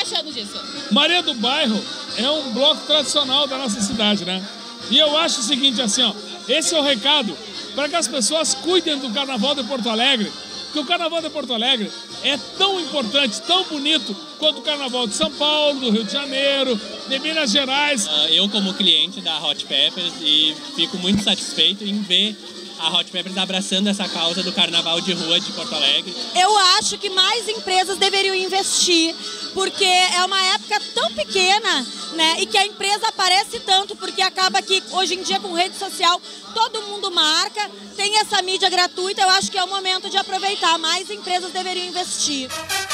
achando disso? Maria do Bairro é um bloco tradicional da nossa cidade, né? E eu acho o seguinte, assim, ó, esse é o recado para que as pessoas cuidem do Carnaval de Porto Alegre, porque o Carnaval de Porto Alegre é tão importante, tão bonito quanto o Carnaval de São Paulo, do Rio de Janeiro, de Minas Gerais. Eu, como cliente da Hot Peppers, e fico muito satisfeito em ver a Hot Peppers abraçando essa causa do Carnaval de Rua de Porto Alegre. Eu acho que mais empresas deveriam investir, porque é uma época tão pequena, né? E que a empresa aparece tanto, porque acaba que hoje em dia com rede social todo mundo marca, tem essa mídia gratuita, eu acho que é o momento de aproveitar. Mais empresas deveriam investir.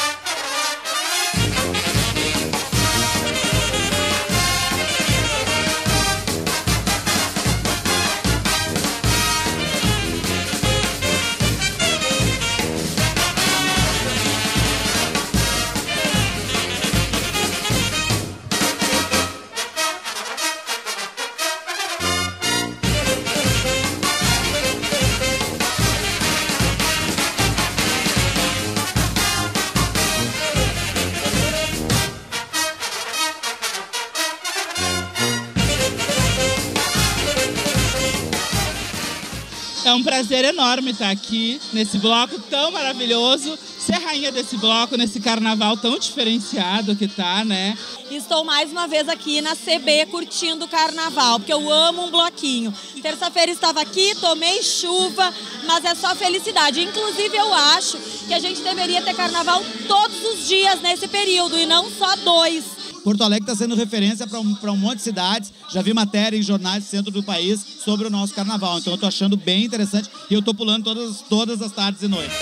É um prazer enorme estar aqui nesse bloco tão maravilhoso, ser rainha desse bloco, nesse carnaval tão diferenciado que tá, né? Estou mais uma vez aqui na CB curtindo o carnaval, porque eu amo um bloquinho. Terça-feira estava aqui, tomei chuva, mas é só felicidade. Inclusive eu acho que a gente deveria ter carnaval todos os dias nesse período e não só 2. Porto Alegre está sendo referência para um monte de cidades. Já vi matéria em jornais do centro do país sobre o nosso carnaval. Então eu estou achando bem interessante e eu estou pulando todas as tardes e noites.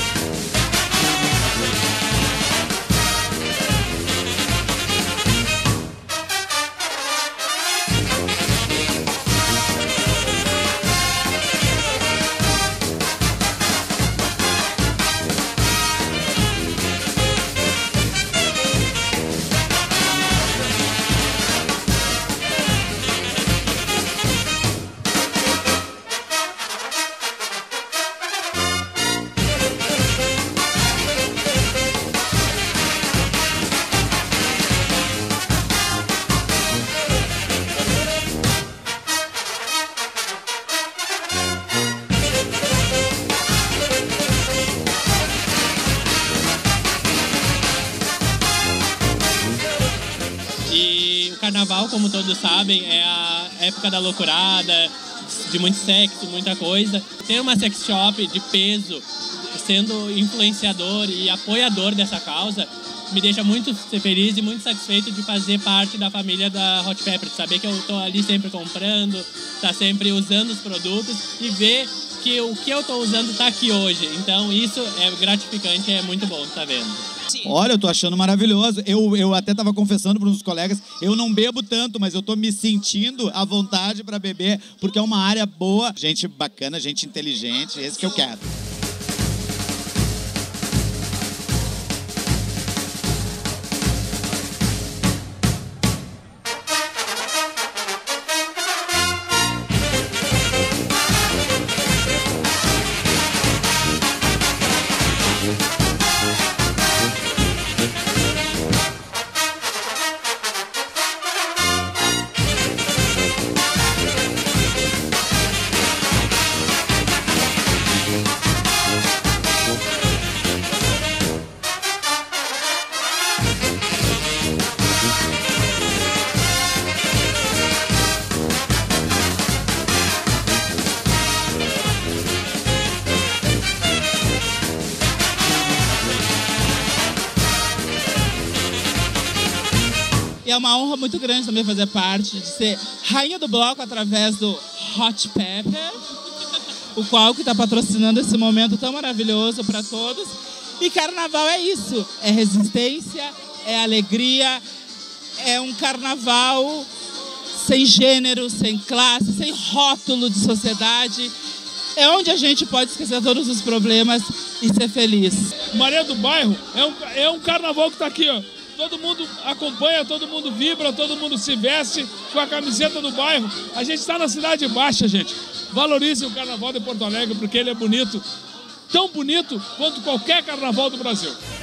E o carnaval, como todos sabem, é a época da loucurada, de muito sexo, muita coisa. Ter uma sex shop de peso, sendo influenciador e apoiador dessa causa, me deixa muito feliz e muito satisfeito de fazer parte da família da Hot Peppers. Saber que eu estou ali sempre comprando, tá sempre usando os produtos e ver que o que eu estou usando está aqui hoje. Então isso é gratificante, é muito bom estar vendo. Olha, eu tô achando maravilhoso. Eu até tava confessando para uns colegas, eu não bebo tanto, mas eu tô me sentindo à vontade para beber, porque é uma área boa, gente bacana, gente inteligente, esse que eu quero. E é uma honra muito grande também fazer parte, de ser rainha do bloco através do Hot Pepper, o qual que está patrocinando esse momento tão maravilhoso para todos. E carnaval é isso, é resistência, é alegria, é um carnaval sem gênero, sem classe, sem rótulo de sociedade. É onde a gente pode esquecer todos os problemas e ser feliz. Maria do Bairro é um carnaval que está aqui, ó. Todo mundo acompanha, todo mundo vibra, todo mundo se veste com a camiseta do bairro. A gente está na Cidade Baixa, gente. Valorizem o Carnaval de Porto Alegre, porque ele é bonito, tão bonito quanto qualquer carnaval do Brasil.